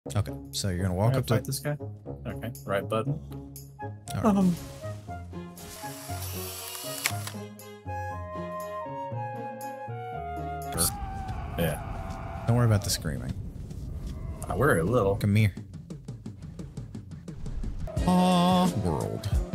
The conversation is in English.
Okay, so you're gonna walk up to fight this guy. Okay, right button. All right. Yeah. Don't worry about the screaming. I worry a little. Come here. Aw, world.